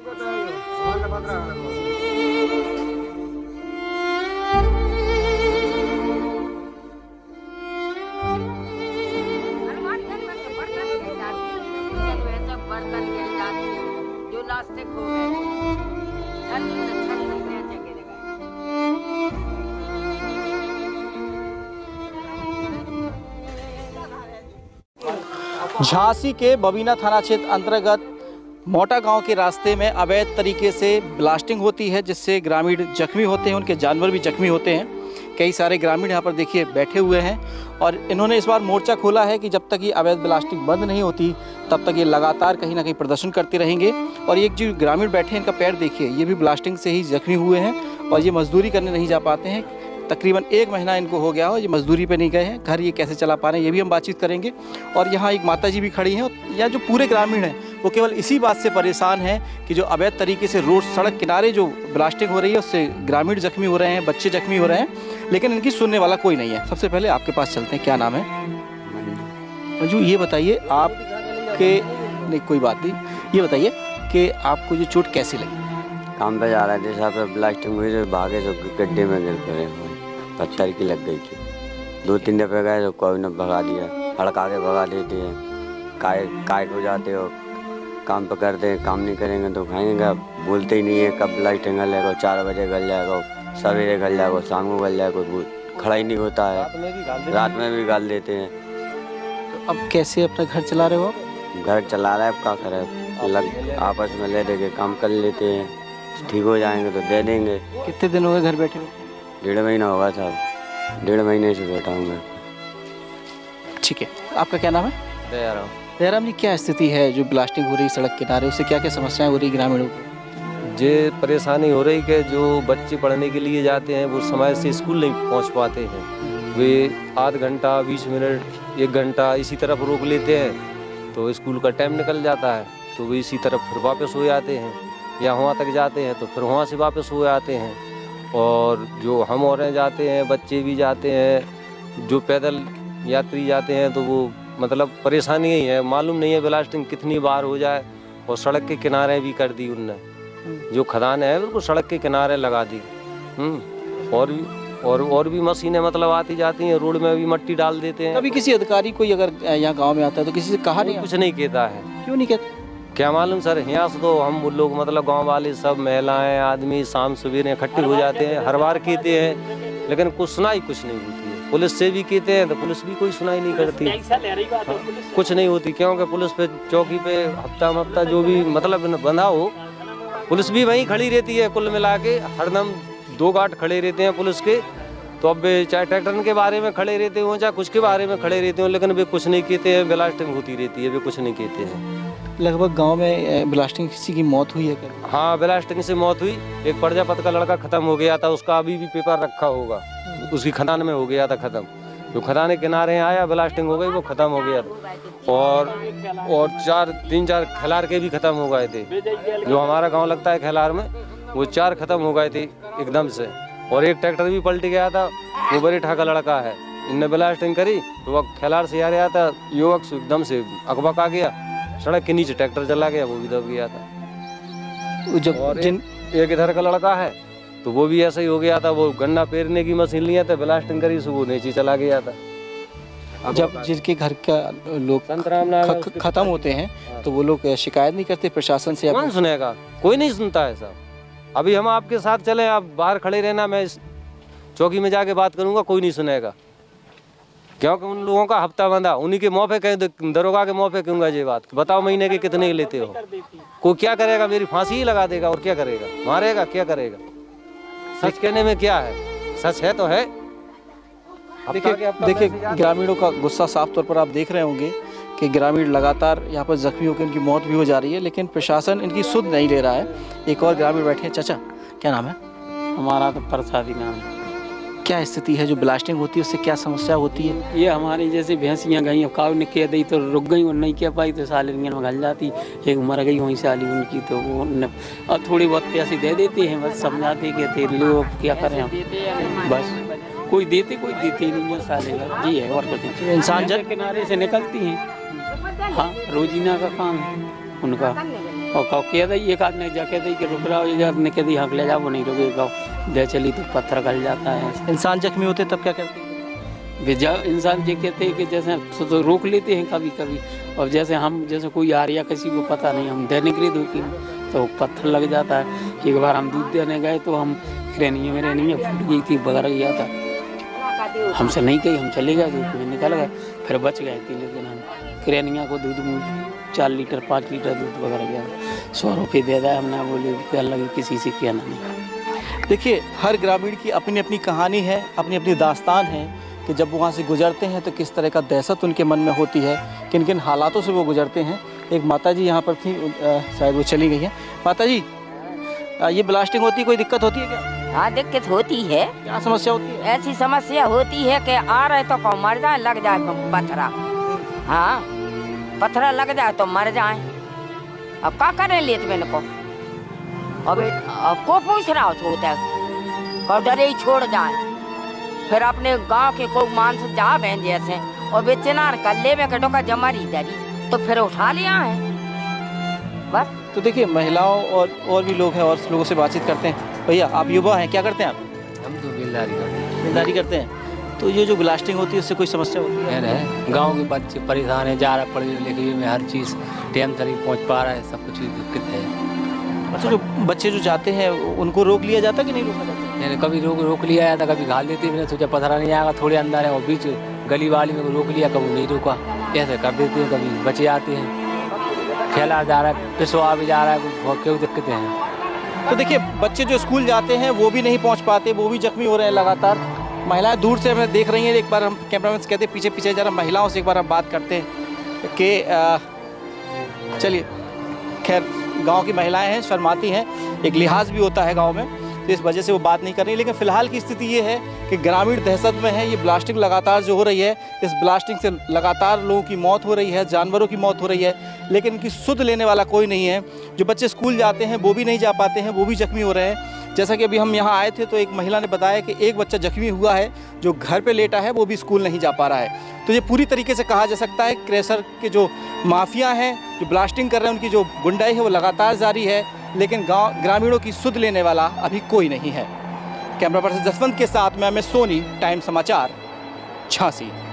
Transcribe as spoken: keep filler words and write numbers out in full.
झांसी के बबीना थाना क्षेत्र अंतर्गत मोटा गांव के रास्ते में अवैध तरीके से ब्लास्टिंग होती है, जिससे ग्रामीण जख्मी होते हैं, उनके जानवर भी जख्मी होते हैं। कई सारे ग्रामीण यहाँ पर देखिए बैठे हुए हैं और इन्होंने इस बार मोर्चा खोला है कि जब तक ये अवैध ब्लास्टिंग बंद नहीं होती तब तक ये लगातार कहीं ना कहीं प्रदर्शन करते रहेंगे। और एक जो ग्रामीण बैठे हैं, इनका पैर देखिए, ये भी ब्लास्टिंग से ही जख्मी हुए हैं और ये मजदूरी करने नहीं जा पाते हैं। तकरीबन एक महीना इनको हो गया हो, ये मजदूरी पे नहीं गए हैं, घर ये कैसे चला पा रहे हैं ये भी हम बातचीत करेंगे। और यहाँ एक माता जी भी खड़ी हैं। यहाँ जो पूरे ग्रामीण हैं वो केवल इसी बात से परेशान हैं कि जो अवैध तरीके से रोड सड़क किनारे जो ब्लास्टिंग हो रही है उससे ग्रामीण जख्मी हो रहे हैं, बच्चे जख्मी हो रहे हैं, लेकिन इनकी सुनने वाला कोई नहीं है। सबसे पहले आपके पास चलते हैं, क्या नाम है? मंजू। ये बताइए आपके, नहीं कोई बात नहीं, ये बताइए कि आपको जो चोट कैसी लगी? काम पे जा रहा है, जैसा पे ब्लास्टिंग हुई तो भागे जो गड्ढे में गिर पड़े, पत्थर की लग गई थी। दो तीन दफे गए तो कोई ने भगा दिया, हड़का के भगा देते हैं, काय काय हो जाते हो, काम पे करते हैं, काम नहीं करेंगे तो खाएंगे। बोलते ही नहीं है कब ब्लास्टिंग गल जाएगा, चार बजे गल जाएगा, सवेरे गल जाएगा, शाम को गल जाएगा, कोई खड़ा ही नहीं होता है, रात में भी गाल देते हैं। तो अब कैसे अपना घर चला रहे हो आप? घर चला रहा है, अब क्या करें, लग आपस में ले दे के काम कर लेते हैं, ठीक हो जाएंगे तो दे देंगे। कितने दिन हो गए घर बैठे? डेढ़ महीना होगा साहब, डेढ़ महीने से बैठा हूँ मैं। ठीक है, आपका क्या नाम है? दयाराम। दयाराम जी, क्या स्थिति है जो ब्लास्टिंग हो रही सड़क किनारे, उससे क्या क्या समस्याएं हो रही ग्रामीणों को? ये परेशानी हो रही कि जो बच्चे पढ़ने के लिए जाते हैं वो समय से स्कूल नहीं पहुंच पाते हैं। वे आध घंटा, बीस मिनट, एक घंटा इसी तरफ रोक लेते हैं तो स्कूल का टाइम निकल जाता है, तो वे इसी तरफ फिर वापस हो जाते हैं, या वहाँ तक जाते हैं तो फिर वहाँ से वापस हो जाते हैं। और जो हम और जाते हैं, बच्चे भी जाते हैं, जो पैदल यात्री जाते हैं, तो वो मतलब परेशानी ही है। मालूम नहीं है ब्लास्टिंग कितनी बार हो जाए। और सड़क के किनारे भी कर दी उनने, जो खदान है बिल्कुल सड़क के किनारे लगा दी। और भी और और भी मशीनें मतलब आती जाती हैं, रोड में भी मट्टी डाल देते हैं। कभी किसी अधिकारी कोई अगर यहाँ गाँव में आता है तो किसी से कहा नहीं? कुछ नहीं कहता है। क्यों नहीं कहता? क्या मालूम सर, यहाँ से तो हम लोग मतलब गांव वाले सब महिलाएं आदमी शाम सवेरे इकट्ठे हो जाते हैं, हर बार कहते हैं, लेकिन कुछ सुनाई कुछ नहीं होती है। पुलिस से भी कहते हैं तो पुलिस भी कोई सुनाई नहीं करती, हाँ, कुछ नहीं होती। क्योंकि पुलिस पे चौकी पे हफ्ता हफ्ता जो भी मतलब बंधा हो, पुलिस भी वहीं खड़ी रहती है। कुल मिला के हरदम दो गार्ड खड़े रहते हैं पुलिस के। तो अब चाहे ट्रैक्टर के बारे में खड़े रहते हो, चाहे कुछ के बारे में खड़े रहते हो, लेकिन वे कुछ नहीं कहते हैं। ब्लास्टिंग होती रहती है, वे कुछ नहीं कहते हैं। लगभग गांव में ब्लास्टिंग किसी की मौत हुई है क्या? हाँ, ब्लास्टिंग से मौत हुई। एक प्रजापति का लड़का खत्म हो गया था, उसका अभी भी पेपर रखा होगा, उसकी खदान में हो गया था खत्म। जो खदान के किनारे आया, ब्लास्टिंग हो गई, वो खत्म हो गया। और और चार तीन चार खिलार के भी खत्म हो गए थे। जो हमारा गाँव लगता है खिलार में, वो चार खत्म हो गए थे एकदम से। और एक ट्रैक्टर भी पलट गया था, वो बड़े ठाका लड़का है, इनने ब्लास्टिंग करी तो वह खिलार से आ रहा था, युवक एकदम से अकबक आ गया, सड़क के नीचे ट्रैक्टर चला गया, वो भी दब गया था। जब और जिन एक इधर का लड़का है तो वो भी ऐसा ही हो गया था, वो गन्ना पेरने की मशीन लिया था, ब्लास्टिंग करी सो वो नीचे चला गया था। जब जिनके घर का लोग खत्म होते हैं तो वो लोग शिकायत नहीं करते प्रशासन से? कौन सुनेगा, कोई नहीं सुनता है साहब। अभी हम आपके साथ चले, आप बाहर खड़े रहना, मैं चौकी में जाके बात करूंगा, कोई नहीं सुनेगा। क्योंकि उन लोगों का हफ्ता बंधा, उन्हीं के मुँह पे कहीं, दरोगा के मुँह पे कहूँगा ये बात, बताओ महीने के कितने लेते हो। कोई क्या करेगा, मेरी फांसी ही लगा देगा, और क्या करेगा, मारेगा, क्या करेगा। सच कहने में क्या है, सच है तो है। देखिए देखिए ग्रामीणों का गुस्सा साफ तौर पर आप देख रहे होंगे कि ग्रामीण लगातार यहाँ पर जख्मी होकर इनकी मौत भी हो जा रही है, लेकिन प्रशासन इनकी सुध नहीं ले रहा है। एक और ग्रामीण बैठे हैं। चाचा, क्या नाम है? हमारा तो प्रसादी नाम है। क्या स्थिति है जो ब्लास्टिंग होती है, उससे क्या समस्या होती है? ये हमारी जैसे भैंसियाँ गई, काऊ ने कह दी तो रुक गई, और नहीं कह पाई तो साले में घल जाती। एक मर गई वहीं साली उनकी, तो वो और थोड़ी बहुत पैसे दे देते हैं, बस समझाते कहते लो क्या करें हम, बस कोई देते कोई देते नहीं है साले का जी है। और कुछ इंसान जब किनारे से निकलती हैं, हाँ रोजीना का काम है उनका। और कहो कह दी एक आदमी जा कह दी कि रुक रहा हो, एक आदमी कह दी हाँ ले जाओ, वो नहीं रुकेगा, दे चली तो पत्थर गल जाता है। इंसान जख्मी होते तब क्या करते हैं? भेजा इंसान ये कहते हैं कि जैसे तो, तो रोक लेते हैं कभी कभी, और जैसे हम जैसे कोई आ रहा किसी को पता नहीं, हम देने के लिए धोखी तो पत्थर लग जाता है। एक बार हम दूध देने गए तो हम रेनिया में रेनिया फूट गई थी, बगड़ गया था, हमसे नहीं गई, हम चले गए धूप में निकल गए, फिर बच गए थी। लेकिन हम क्रेनिया को दूध चार लीटर पाँच लीटर दूध बगड़ गया, सौ रुपये दे दिया हमने, बोले क्या लगे किसी से क्या नहीं। देखिए, हर ग्रामीण की अपनी अपनी कहानी है, अपनी अपनी दास्तान है कि जब वहाँ से गुजरते हैं तो किस तरह का दहशत उनके मन में होती है, किन किन हालातों से वो गुजरते हैं। एक माता जी यहाँ पर थी, शायद वो चली गई हैं। माता जी, आ, ये ब्लास्टिंग होती है, कोई दिक्कत होती है क्या? हाँ दिक्कत होती है। क्या समस्या होती है? ऐसी समस्या होती है कि आ रहे तो को मर जाए, लग जाए पत्थरा, हाँ पत्थरा लग जाए तो मर जाए। अब क्या करें लेत मैंने को, अब अब को पूछ रहा होता है, को डरे ही छोड़ जाए। फिर अपने गांव के कोई मानस जा बहन जैसे और बेचनार कल्ले में कटो का जमारी दरी तो फिर उठा लिया है बस। तो देखिए, महिलाओं और और भी लोग हैं और लोगों से बातचीत करते हैं। भैया, आप युवा हैं, क्या करते हैं आप? हम तो बेलदारी करते हैं। बेलदारी करते हैं। तो ये जो ब्लास्टिंग होती है उससे कोई समस्या होती है? है गांव के बच्चे परेशान है, जा रहा पढ़े लिखे में, हर चीज़ टाइम तक पहुंच पा रहा है, सब कुछ दिक्कत है। अच्छा, जो बच्चे जो जाते हैं उनको रोक लिया जाता कि नहीं रोका जाता? मैंने कभी रोक रोक लिया जाता, कभी घाल देते, मैंने सोचा पथरा नहीं आएगा, थोड़े अंदर है और बीच गली वाली में रोक लिया, कभी नहीं रोका, ऐसे कर देते हैं। कभी बच्चे आते हैं, खेला जा रहा है, पिसवा भी जा रहा है, बहुत क्यों दिक्कतें हैं। तो देखिए, बच्चे जो स्कूल जाते हैं वो भी नहीं पहुंच पाते, वो भी जख्मी हो रहे हैं लगातार। महिलाएं दूर से हमें देख रही हैं। एक बार हम कैमरामैन से कहते हैं पीछे पीछे जरा महिलाओं से एक बार हम बात करते हैं कि चलिए, खैर गांव की महिलाएं हैं, शर्माती हैं, एक लिहाज भी होता है गांव में, तो इस वजह से वो बात नहीं कर रही। लेकिन फ़िलहाल की स्थिति ये है कि ग्रामीण दहशत में है। ये ब्लास्टिंग लगातार जो हो रही है, इस ब्लास्टिंग से लगातार लोगों की मौत हो रही है, जानवरों की मौत हो रही है, लेकिन इनकी सुध लेने वाला कोई नहीं है। जो बच्चे स्कूल जाते हैं वो भी नहीं जा पाते हैं, वो भी जख्मी हो रहे हैं। जैसा कि अभी हम यहाँ आए थे तो एक महिला ने बताया कि एक बच्चा जख्मी हुआ है जो घर पे लेटा है, वो भी स्कूल नहीं जा पा रहा है। तो ये पूरी तरीके से कहा जा सकता है क्रेशर के जो माफिया हैं, जो ब्लास्टिंग कर रहे हैं, उनकी जो गुंडाई है वो लगातार जारी है, लेकिन गाँव ग्रामीणों की सुध लेने वाला अभी कोई नहीं है। कैमरा पर्सन जसवंत के साथ मैं मैं सोनी, टाइम समाचार, झांसी।